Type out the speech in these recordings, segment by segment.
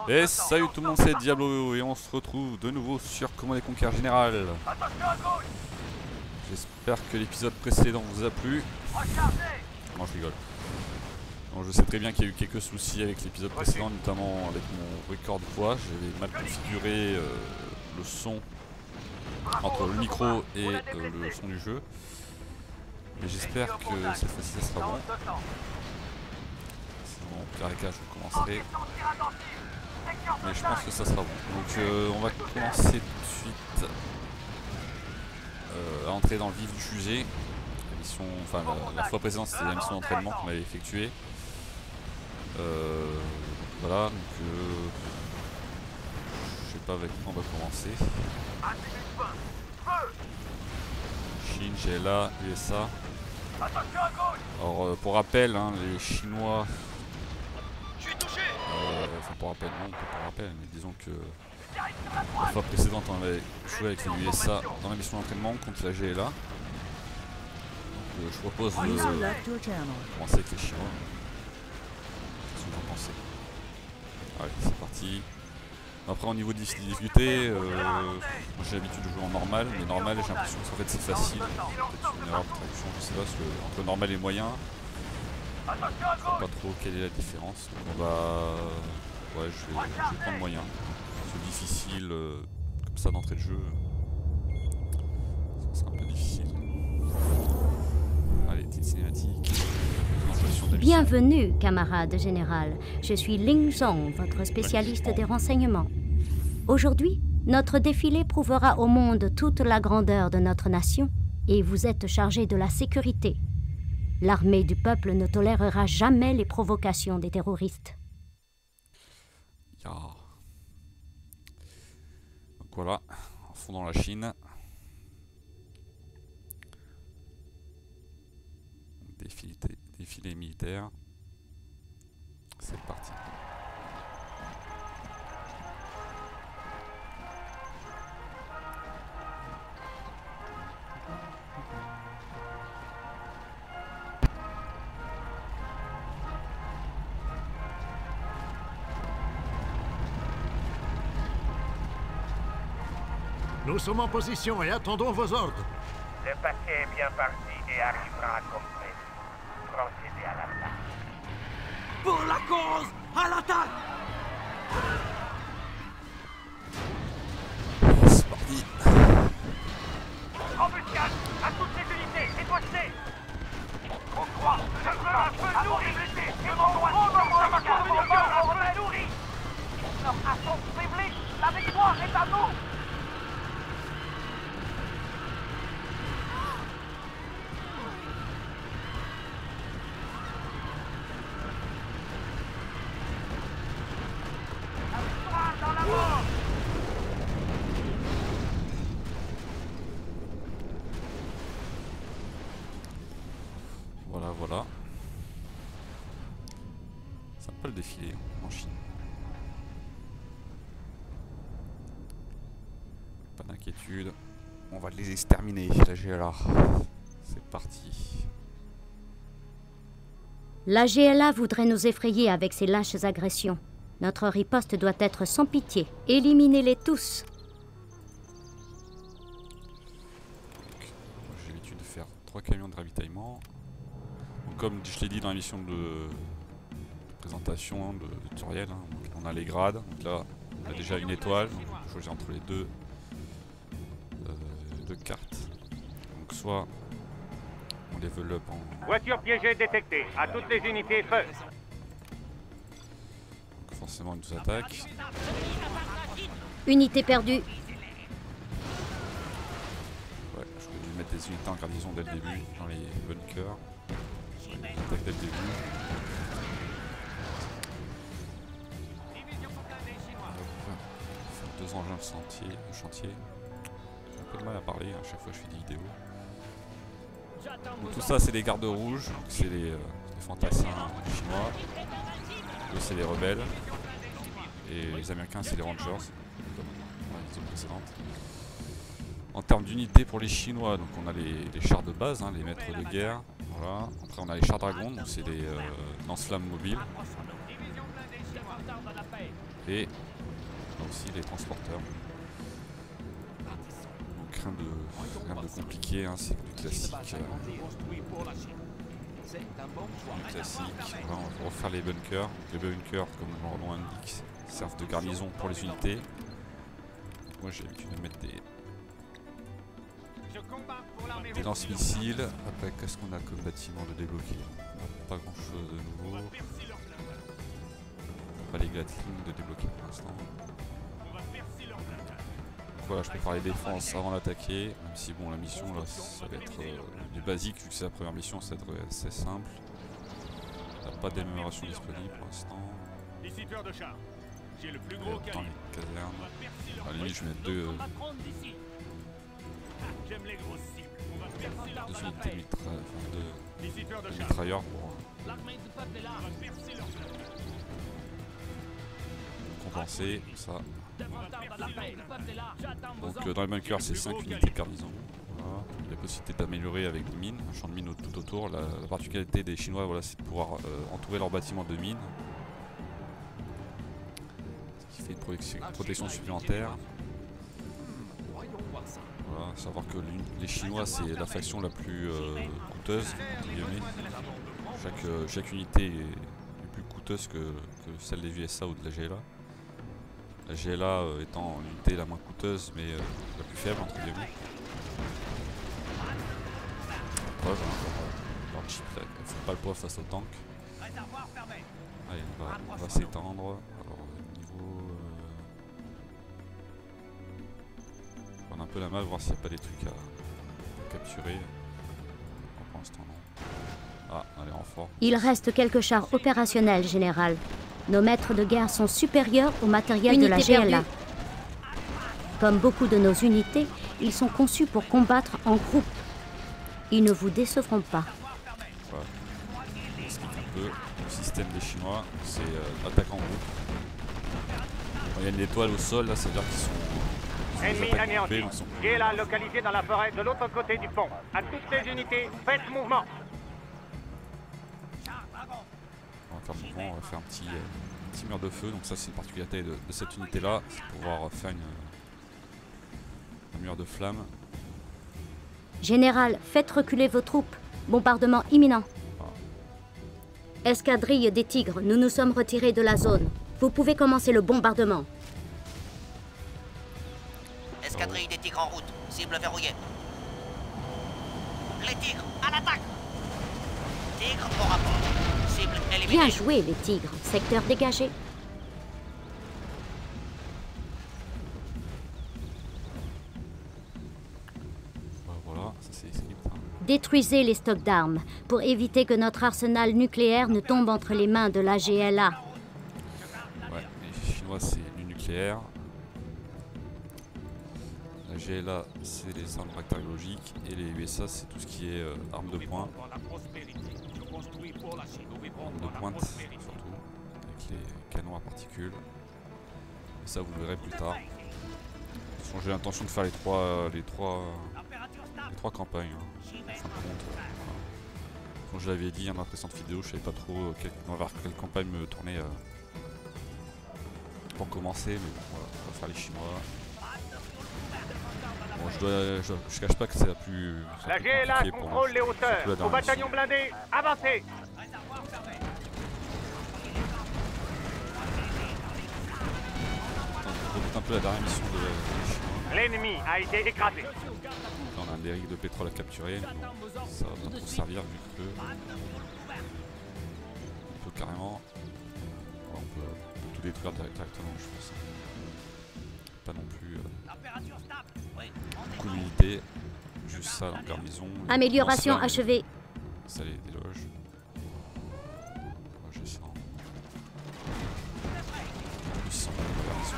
Et salut tout le monde, c'est Diablo et on se retrouve de nouveau sur Command & Conquer Général. J'espère que l'épisode précédent vous a plu. Non, je rigole. Donc, je sais très bien qu'il y a eu quelques soucis avec l'épisode précédent, notamment avec mon record de voix. J'avais mal configuré le son entre le micro et le son du jeu. Mais j'espère que cette fois-ci ça sera bon. Sinon, au pire des cas, je recommencerai. Mais je pense que ça sera bon. Donc on va commencer tout de suite à entrer dans le vif du sujet. La mission, enfin la fois précédente c'était la mission d'entraînement qu'on avait effectuée. Voilà, donc je sais pas avec quoi on va commencer. Chine, GLA, USA. Alors pour rappel, hein, les Chinois. Enfin pour rappel, non, pas pour rappel, mais disons que la fois précédente on avait joué avec les USA dans la mission d'entraînement contre la GLA. Donc je propose de commencer avec les Chinois. Qu'est-ce que vous en pensez? Allez, c'est parti. Après au niveau de difficulté, moi j'ai l'habitude de jouer en normal, mais normal j'ai l'impression que en fait c'est facile. Peut-être une erreur de traduction, je sais pas, parce que entre normal et moyen, je sais pas trop quelle est la différence. Donc on va... Ouais, je vais prendre moyen. C'est difficile, comme ça d'entrée de jeu, ça sera un peu difficile. Allez, petite cinématique. Bienvenue, camarade général. Je suis Ling Zong, votre spécialiste des renseignements. Aujourd'hui, notre défilé prouvera au monde toute la grandeur de notre nation et vous êtes chargé de la sécurité. L'armée du peuple ne tolérera jamais les provocations des terroristes. Yeah. Donc voilà, en fond dans la Chine. Défilé militaire. C'est parti. Nous sommes en position et attendons vos ordres. Le paquet est bien parti et arrivera comme prévu. Procédez à l'attaque. Pour la cause, à l'attaque! C'est parti. Embuscade à toutes les unités, dépoissez. On croit que un peu nourri. Que mon droit un peu nourri. Notre assaut faiblit. La victoire est à nous. Voilà. C'est un peu le défilé en Chine. Pas d'inquiétude. On va les exterminer, la GLA. C'est parti. La GLA voudrait nous effrayer avec ses lâches agressions. Notre riposte doit être sans pitié. Éliminez-les tous. J'ai l'habitude de faire 3 camions de ravitaillement. Donc, comme je l'ai dit dans la mission de présentation, de tutoriel, hein, donc on a les grades. Donc là, on a déjà une étoile. Donc on peut choisir entre les deux cartes. Donc soit on développe en... Voiture piégée détectée. À toutes les unités, feu. Donc forcément ils nous attaquent. Unité perdue. Ouais, j'aurais dû mettre des unités en garnison dès le début, dans les bunkers. Ils attaquent dès le début. Faire 2 engins de chantier. J'ai un peu de mal à parler, à chaque fois que je fais des vidéos. Donc tout ça c'est les gardes rouges, c'est les fantassins chinois. Eux c'est les rebelles. Et les américains c'est les rangers, comme dans la vidéo précédente. En termes d'unités pour les chinois, donc on a les chars de base, hein, les maîtres de guerre. Voilà. Après on a les chars dragons, donc c'est les lance-flammes mobiles. Et là aussi les transporteurs. Donc rien de compliqué, hein, c'est du classique. On va refaire les bunkers. Les bunkers, comme leur nom indique, servent de garnison pour les unités. Donc moi j'ai l'habitude de mettre des lance-missiles. Après, qu'est-ce qu'on a comme bâtiment de débloquer? Pas grand chose de nouveau. Pas les Gatling de débloquer pour l'instant. Voilà, je prépare les défenses avant d'attaquer. Même si bon, la mission là, ça va être du basique vu que c'est la première mission, ça va être assez simple. Il n'y a pas d'amélioration disponible pour l'instant. Dans les casernes. À la limite, je vais mettre deux unités de mitrailleurs pour compenser ça. Donc dans les bunkers c'est 5 unités de garnison. Voilà. Il y a la possibilité d'améliorer avec des mines, un champ de mines tout autour. La particularité des Chinois, voilà, c'est de pouvoir entourer leurs bâtiments de mines. Ce qui fait une protection supplémentaire. Voilà, savoir que les Chinois c'est la faction la plus coûteuse, entre guillemets. Chaque unité est plus coûteuse que celle des USA ou de la GLA. La GLA étant l'unité la moins coûteuse mais la plus faible entre guillemets. Leur chip là, ne fait pas le poids face au tank. Allez, on va s'étendre. Alors niveau... on a un peu la main, voir s'il n'y a pas des trucs à capturer. Pour l'instant non. Ah, allez, renfort. Il reste quelques chars opérationnels, général. Nos maîtres de guerre sont supérieurs au matériel de la GLA. Comme beaucoup de nos unités, ils sont conçus pour combattre en groupe. Ils ne vous décevront pas. Voilà. On explique un peu le système des Chinois, c'est attaque en groupe. Il y a une étoile au sol, là, ça veut dire qu'ils sont... Ennemi anéanti. GLA localisé dans la forêt de l'autre côté du pont. À toutes les unités, faites mouvement. On va faire mouvement, on va faire un petit mur de feu. Donc ça c'est une particularité de cette unité là, c'est pouvoir faire un mur de flamme. Général, faites reculer vos troupes. Bombardement imminent. Escadrille des Tigres, nous nous sommes retirés de la zone. Vous pouvez commencer le bombardement. Escadrille des Tigres en route. Cible verrouillée. Les Tigres, à l'attaque. Tigres au rapport. Cible éliminée. Bien joué, les Tigres. Secteur dégagé. Voilà, ça c'est script. Hein. Détruisez les stocks d'armes pour éviter que notre arsenal nucléaire ne tombe entre les mains de la GLA. Ouais, les Chinois c'est du nucléaire. La GLA c'est les armes bactériologiques et les USA c'est tout ce qui est armes de poing. Armes de pointe surtout, avec les canons à particules. Et ça vous le verrez plus tard. J'ai l'intention de faire les trois campagnes. Hein. En fin de compte, voilà. Comme je l'avais dit dans la précédente vidéo, je savais pas trop vers quelle campagne me tourner pour commencer, mais bon, voilà, on va faire les Chinois. Bon, je cache pas que c'est la plus. La GLA contrôle les hauteurs. Au bataillon blindé, avancez. On remonte un peu la dernière mission des Chinois. L'ennemi a été écrasé. Là, on a un dérive de pétrole à capturer. Ça va bientôt servir vu que on peut carrément. On peut tout détruire directement, je pense. Pas non plus beaucoup d'unités. Juste ça, la garnison. Amélioration achevée. Ça les déloge. Moi, je sens. Puissant la garnison.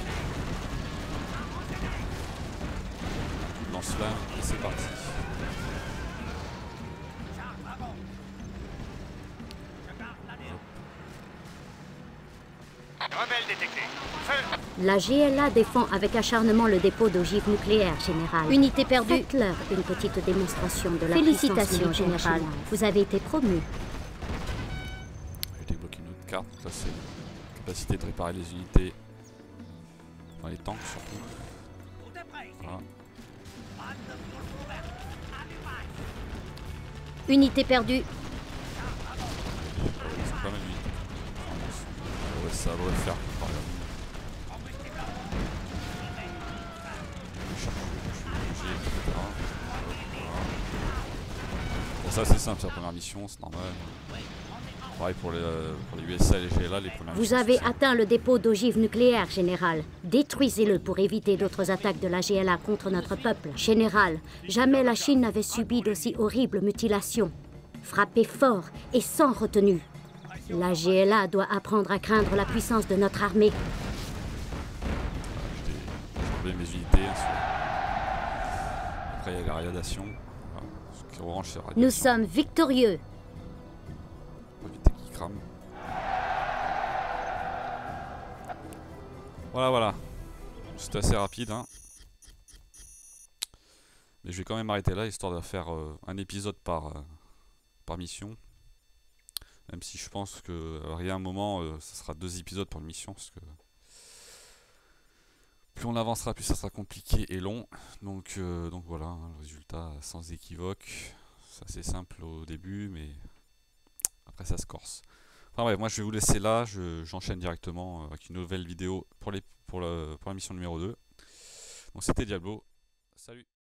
Lance-flamme et c'est parti. Rebelle détecté. Feu. La GLA défend avec acharnement le dépôt d'ogives nucléaires, général. Unité perdue. Faites-leur une petite démonstration de la Félicitations, général. Vous avez été promu. J'ai débloqué une autre carte. Ça, c'est la capacité de réparer les unités Dans les tanks surtout. Tout est prêt ici. Voilà. Pas de foule ouverte. Allumage. Unité perdue. C'est pas mal vite. Ouais, ça doit le faire par exemple. Bon, ça c'est simple, c'est la première mission, c'est normal. Pareil pour les USA et les GLA, les premières Vous missions. avez c'est simple. atteint le dépôt d'ogives nucléaires, Général. Détruisez-le pour éviter d'autres attaques de la GLA contre notre peuple. Général, jamais la Chine n'avait subi d'aussi horribles mutilations. Frappez fort et sans retenue. La GLA doit apprendre à craindre la puissance de notre armée. J'ai enlevé mes unités. Après il y a la radiation. Voilà. Ce qui est orange c'est la radiation. Nous sommes victorieux. Pour éviter qu'il crame. Voilà. C'était assez rapide. Hein. Mais je vais quand même arrêter là, histoire de faire un épisode par mission. Même si je pense que il y a un moment, ça sera 2 épisodes pour une mission. Parce que plus on avancera, plus ça sera compliqué et long. Donc voilà, hein, le résultat sans équivoque. C'est assez simple au début, mais après ça se corse. Enfin bref, moi je vais vous laisser là, j'enchaîne directement avec une nouvelle vidéo pour la mission numéro 2. Donc c'était Diablo, salut.